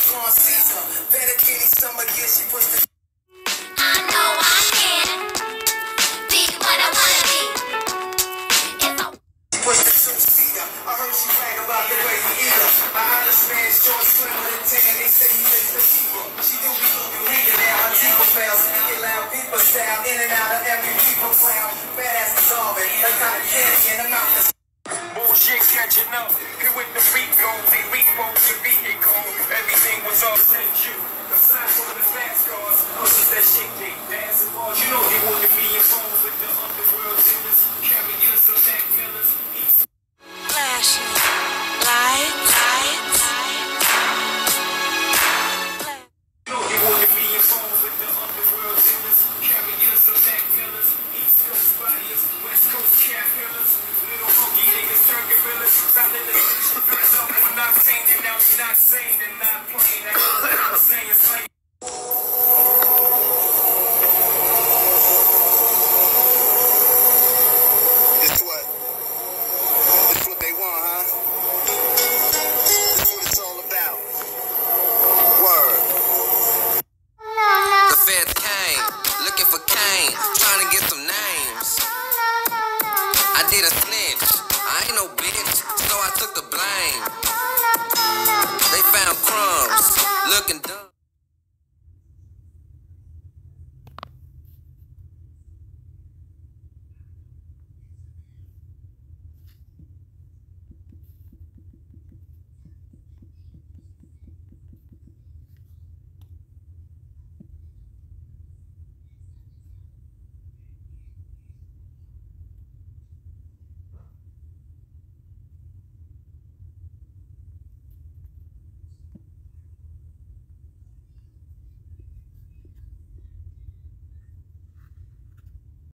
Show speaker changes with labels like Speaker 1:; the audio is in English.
Speaker 1: Dawn Caesar. Better Kenny Summer, yeah, she pushed the.
Speaker 2: I know I can be what I wanna be. If I
Speaker 1: She pushed the two-seater. I heard she brag about the way you eat her. My Irish man's George slimmer than 10. They say he makes the keeper. She do be looking weaker now. Her teeth fails. Get loud people style. In and out of every people clown. Badass dissolving. Like cotton candy in the mouth.
Speaker 3: Bullshit catching up. Here with the Rico, they repo the vehicle. Everything was all same you. The size of the fast cars. Pushes that shit they pass it bars. You know they wouldn't be involved with the underworld dealers. Carriers of Mac Millers.
Speaker 2: flashing lights.
Speaker 3: You know they wouldn't be involved with the underworld dealers. Carriers of Mac Millers. East Coast buyers. West Coast cat killers. Little hooky niggas turn gorillas. Silent attention turns up on octane. And now you're not sane and not playing. That's what I'm saying. Slang.
Speaker 1: It's what they want, huh? It's what it's all about. Word.
Speaker 4: The feds came, looking for Kane, trying to get some names. I did a snitch, I ain't no bitch, so I took the blame. They found crumbs, looking dumb.